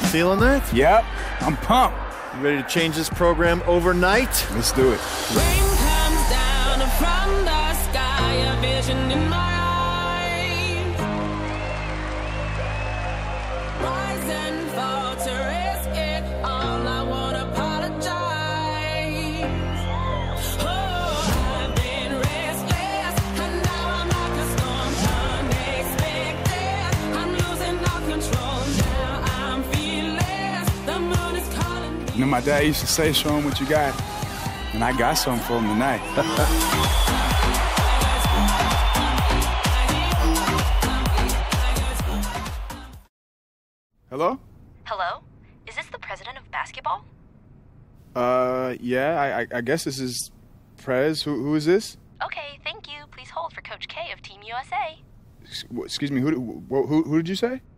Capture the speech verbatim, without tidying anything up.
Feeling that? Yep, I'm pumped. You ready to change this program overnight? Let's do it. Rain comes down from the sky, a vision in my eyes. Rise and fall to risk it all. I won't apologize. Oh, I've been restless, and now I'm like a storm unexpected. I'm losing all control now. I'm fearless. The moon is calling me. You know, my dad used to say, show him what you got. And I got something for him tonight. Hello? Hello? Is this the president of basketball? Uh, yeah, I, I, I guess this is Prez. Who, who is this? Okay, thank you. Please hold for Coach K of Team U S A. Ex- Excuse me, who, who, who, who did you say?